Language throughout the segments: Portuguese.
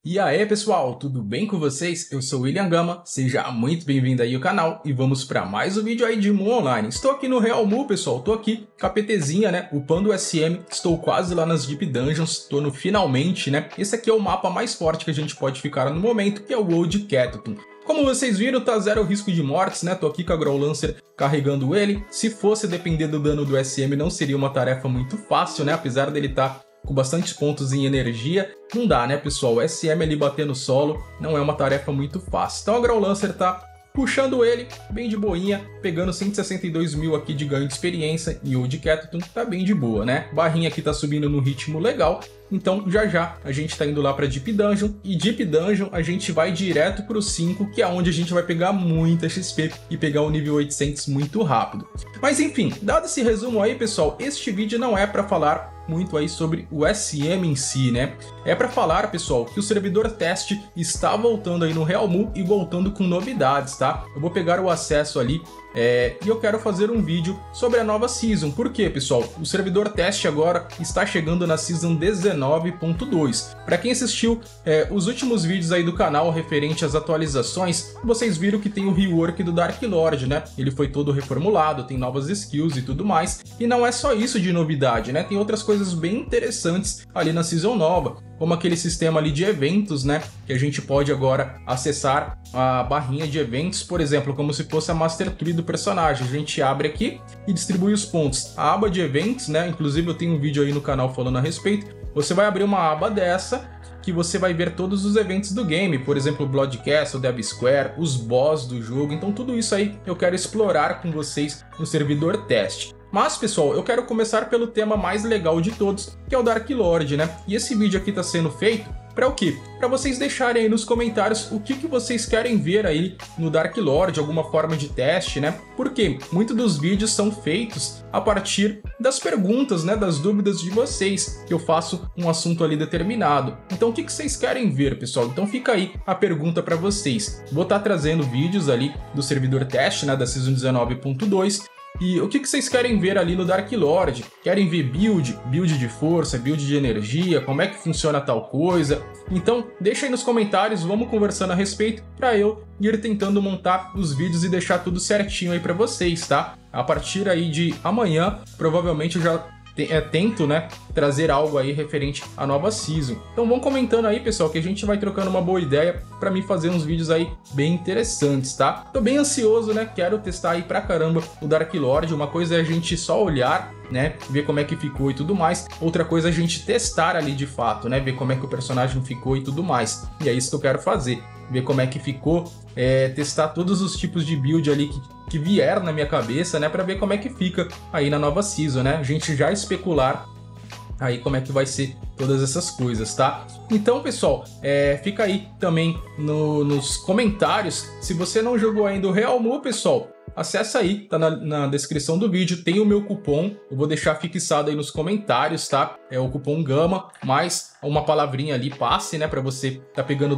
E aí pessoal, tudo bem com vocês? Eu sou o William Gama, seja muito bem-vindo aí ao canal e vamos para mais um vídeo aí de Mu Online. Estou aqui no Real Mu, pessoal, estou aqui com a PTzinha, né, upando o SM, estou quase lá nas Deep Dungeons, estou no finalmente, né. Esse aqui é o mapa mais forte que a gente pode ficar no momento, que é o Old Cataton. Como vocês viram, tá zero risco de mortes, né? Tô aqui com a Growlancer carregando ele. Se fosse depender do dano do SM, não seria uma tarefa muito fácil, né? Apesar dele estar com bastantes pontos em energia, não dá, né, pessoal? O SM ali bater no solo não é uma tarefa muito fácil. Então a Growlancer tá puxando ele bem de boinha, pegando 162 mil aqui de ganho de experiência e o Old Cataton tá bem de boa, né? Barrinha aqui tá subindo no ritmo legal. Então já já a gente tá indo lá pra Deep Dungeon, e Deep Dungeon a gente vai direto pro 5, que é onde a gente vai pegar muita XP e pegar o nível 800 muito rápido. Mas enfim, dado esse resumo aí, pessoal, este vídeo não é para falar muito aí sobre o SM em si, né? É para falar, pessoal, que o servidor teste está voltando aí no Real Mu e voltando com novidades, tá? Eu vou pegar o acesso ali e eu quero fazer um vídeo sobre a nova Season. Por quê, pessoal? O servidor teste agora está chegando na Season 19.2. Para quem assistiu os últimos vídeos aí do canal referente às atualizações, vocês viram que tem o rework do Dark Lord, né? Ele foi todo reformulado, tem novas skills e tudo mais. E não é só isso de novidade, né? Tem outras coisas bem interessantes ali na Season nova, como aquele sistema ali de eventos, né? Que a gente pode agora acessar a barrinha de eventos, por exemplo, como se fosse a Master Tree do personagem. A gente abre aqui e distribui os pontos. A aba de eventos, né? Inclusive eu tenho um vídeo aí no canal falando a respeito. Você vai abrir uma aba dessa que você vai ver todos os eventos do game, por exemplo, o Blood Castle, Dev Square, os boss do jogo. Então tudo isso aí eu quero explorar com vocês no servidor teste. Mas, pessoal, eu quero começar pelo tema mais legal de todos, que é o Dark Lord, né? E esse vídeo aqui está sendo feito para o quê? Para vocês deixarem aí nos comentários o que vocês querem ver aí no Dark Lord, alguma forma de teste, né? Porque muitos dos vídeos são feitos a partir das perguntas, né? Das dúvidas de vocês, que eu faço um assunto ali determinado. Então o que vocês querem ver, pessoal? Então fica aí a pergunta para vocês. Vou estar trazendo vídeos ali do servidor teste, né? Da Season 19.2. E o que vocês querem ver ali no Dark Lord? Querem ver build de força, build de energia, como é que funciona tal coisa? Então deixa aí nos comentários, vamos conversando a respeito para eu ir tentando montar os vídeos e deixar tudo certinho aí para vocês, tá? A partir aí de amanhã, provavelmente eu já tento, né, trazer algo aí referente à nova Season. Então vão comentando aí, pessoal, que a gente vai trocando uma boa ideia para mim fazer uns vídeos aí bem interessantes, tá? Tô bem ansioso, né? Quero testar aí pra caramba o Dark Lord. Uma coisa é a gente só olhar, né, ver como é que ficou e tudo mais. Outra coisa é a gente testar ali de fato, né, ver como é que o personagem ficou e tudo mais. E é isso que eu quero fazer, ver como é que ficou, testar todos os tipos de build ali que vieram na minha cabeça, né, para ver como é que fica aí na nova Season, né? A gente já especular aí como é que vai ser todas essas coisas, tá? Então, pessoal, fica aí também nos comentários. Se você não jogou ainda o Real Mu, pessoal, acessa aí, tá na descrição do vídeo, tem o meu cupom, eu vou deixar fixado aí nos comentários, tá? É o cupom GAMA, mais uma palavrinha ali, passe, né, para você tá pegando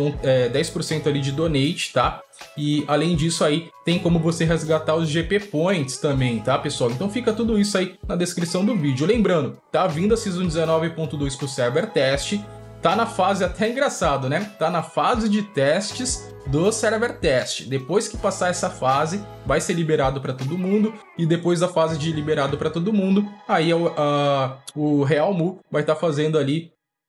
10% ali de donate, tá? E além disso aí, tem como você resgatar os GP Points também, tá, pessoal? Então fica tudo isso aí na descrição do vídeo. Lembrando, tá vindo a Season 19.2 pro server teste, tá na fase, até engraçado, né? Tá na fase de testes do server teste. Depois que passar essa fase, vai ser liberado para todo mundo, e depois da fase de liberado para todo mundo, aí o Real Mu vai estar fazendo ali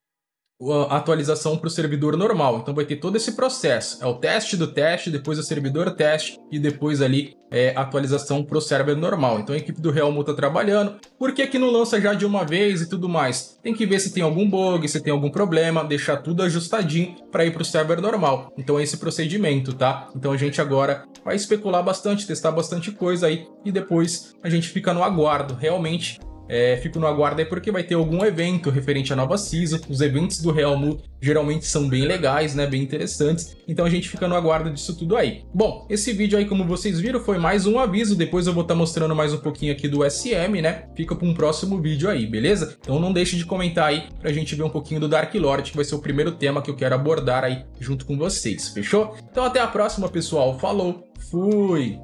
a atualização para o servidor normal. Então vai ter todo esse processo, é o teste do teste, depois o servidor teste e depois ali a atualização para o server normal. Então a equipe do Real Mu está trabalhando. Por que não lança já de uma vez e tudo mais? Tem que ver se tem algum bug, se tem algum problema, deixar tudo ajustadinho para ir para o server normal. Então é esse procedimento, tá? Então a gente agora vai especular bastante, testar bastante coisa aí e depois a gente fica no aguardo. Realmente fico no aguardo aí porque vai ter algum evento referente à nova Season. Os eventos do Real Mu geralmente são bem legais, né? Bem interessantes. Então a gente fica no aguardo disso tudo aí. Bom, esse vídeo aí, como vocês viram, foi mais um aviso. Depois eu vou estar mostrando mais um pouquinho aqui do SM, né? Fica para um próximo vídeo aí, beleza? Então não deixe de comentar aí pra gente ver um pouquinho do Dark Lord, que vai ser o primeiro tema que eu quero abordar aí junto com vocês, fechou? Então até a próxima, pessoal. Falou, fui!